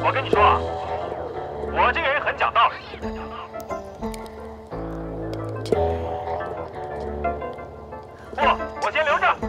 我跟你说啊，我这个人很讲道理。不，我先留着。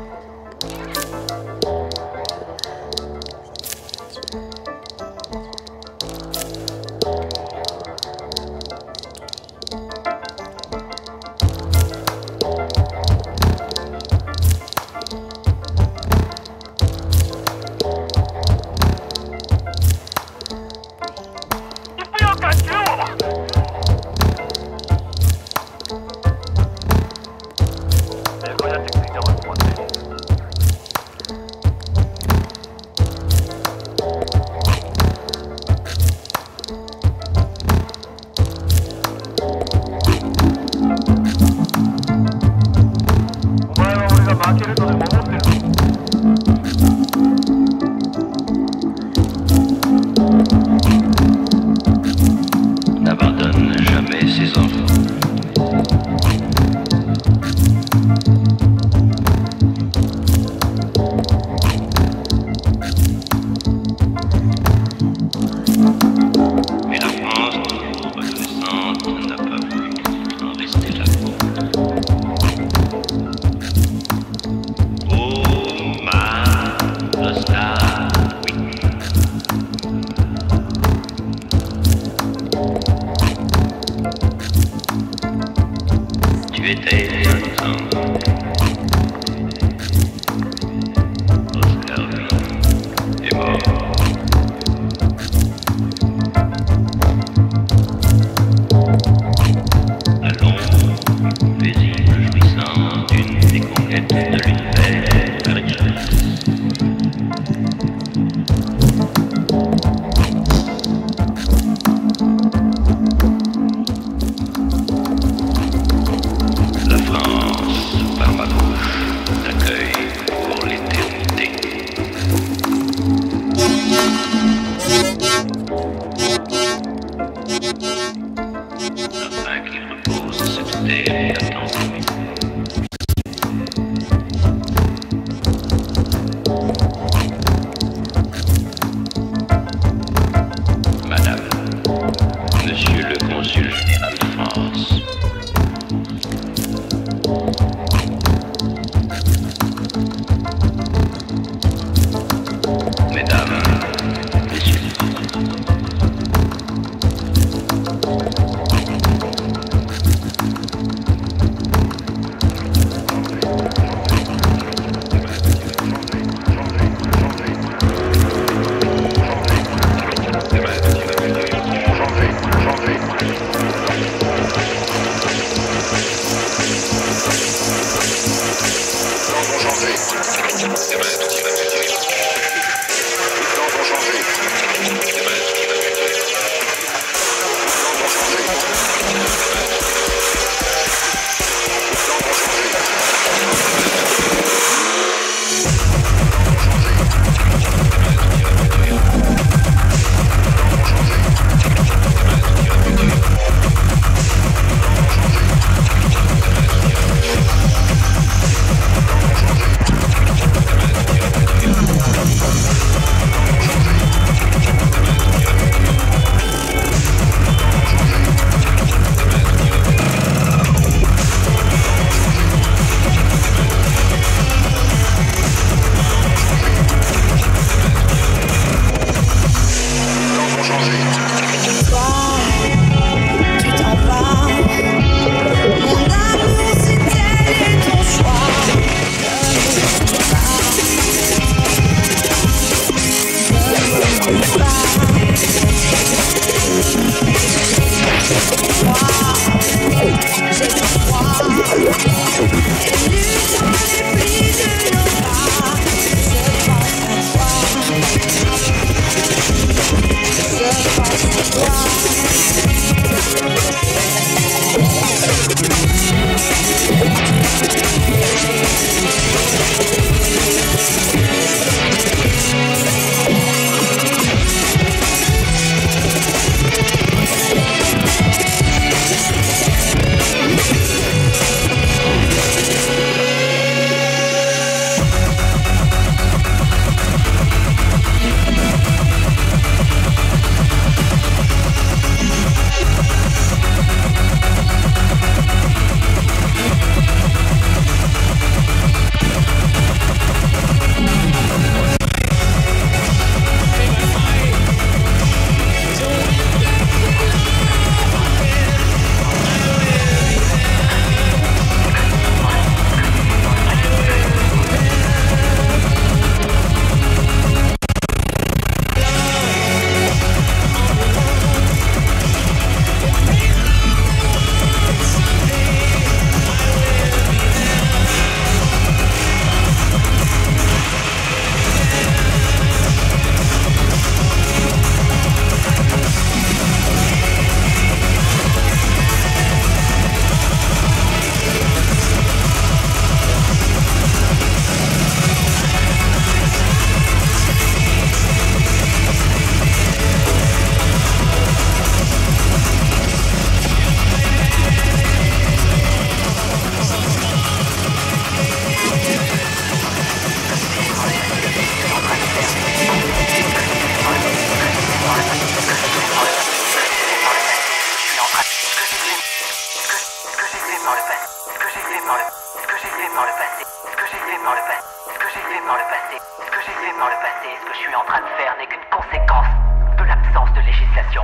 l'absence de législation.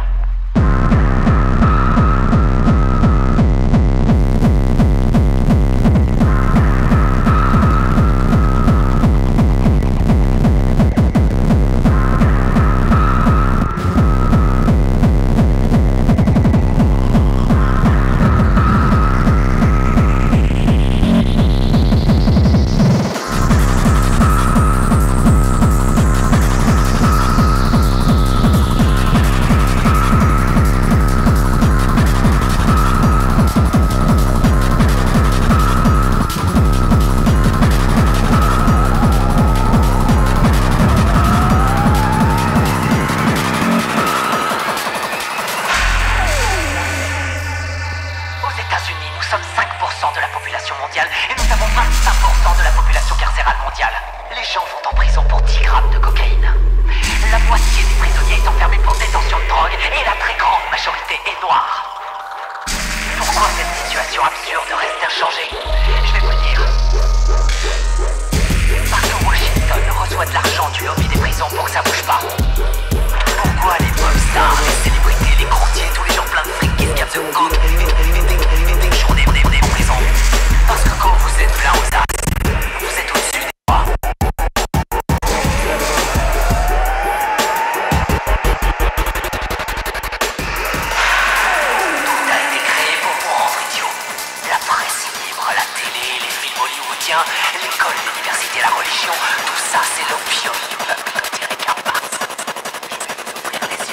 L'école, l'université, la religion, tout ça c'est l'opium du peuple, dirait Karl Marx. Je vais vous ouvrir les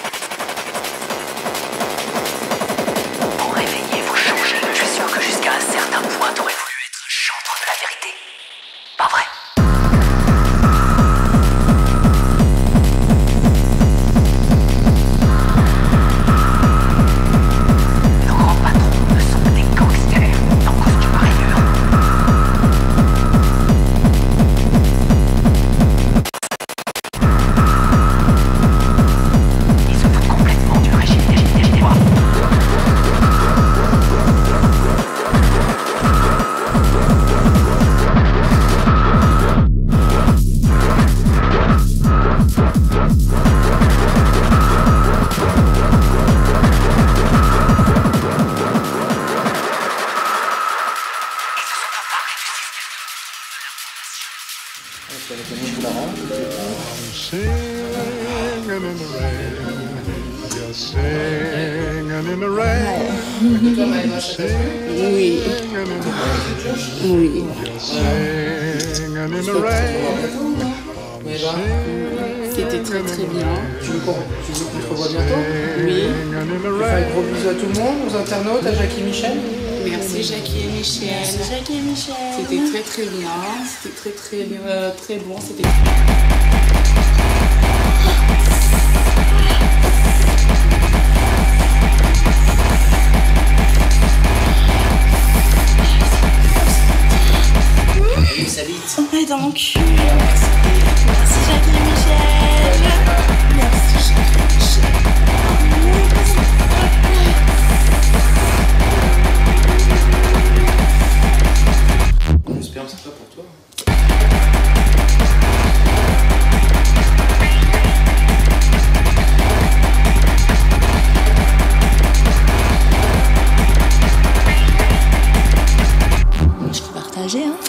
yeux. Vous réveillez, vous changez. Je suis sûr que jusqu'à un certain point t'aurais voulu être un chantre de la vérité. Pas vrai? Oui. Oui. C'était très très bien. Tu veux qu'on se revoie bientôt? Oui. Je fais un gros bisou à tout le monde, aux internautes, à Jackie et Michel. Merci Jackie et Michel. Merci Jackie et Michel. C'était très très bien. C'était très bon. C'était... Et donc, merci Jackie et Michel. Merci Jackie et Michel. J'espère que c'est pas pour toi. Je peux partager, hein.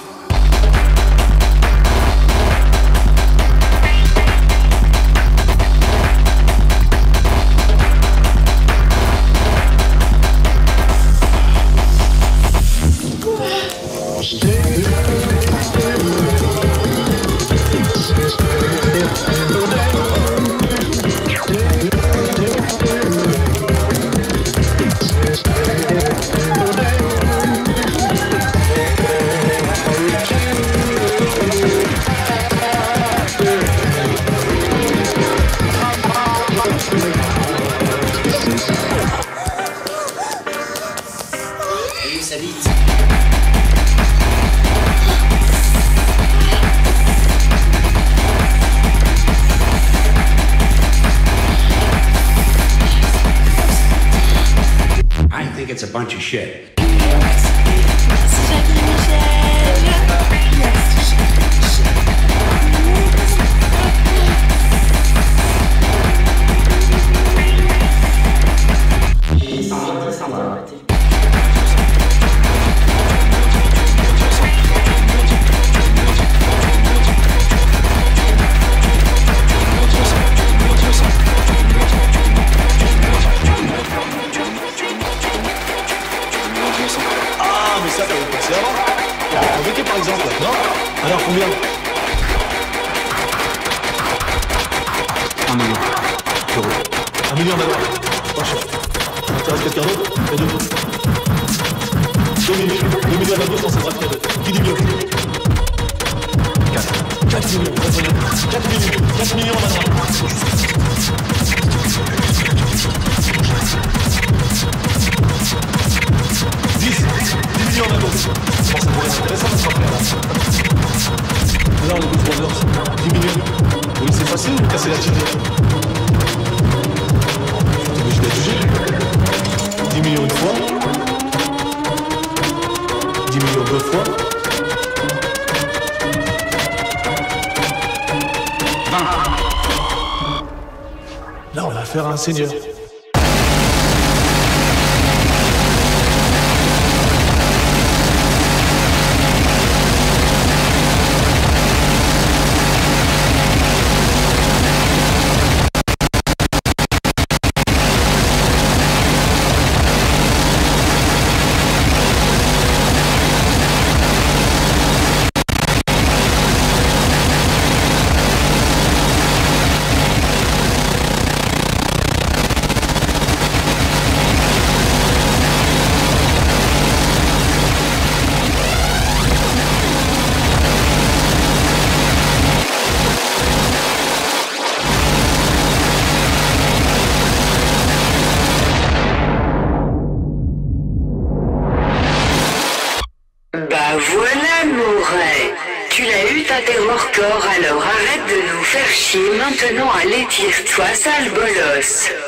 It's a bunch of shit. Merci Jackie et Michel. Merci Jackie et Michel. 1 million d'abord. Pas cher. Intéresse quelqu'un d'autre? Il y a 2 millions. 2 millions. 2 millions à la gauche, on s'en sera. Qui dit mieux? 4 millions. 4 millions. 4 millions à la droite. 10 millions à la gauche. Je pense que ça pourrait être intéressant de se faire là. Là, on est plus 3 heures. 10 millions. Oui, c'est facile de casser la tirée. Je suis obligé d'être jugé. 10 millions une fois. 10 millions 2 fois. 20. Là, on va faire un seigneur. Voilà, Mouret. Tu l'as eu ta terror corps, alors arrête de nous faire chier. Maintenant, allez, tire-toi, sale bolos.